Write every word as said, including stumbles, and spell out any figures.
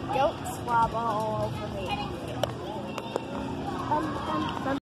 goat slobber all over me. Um, um, um.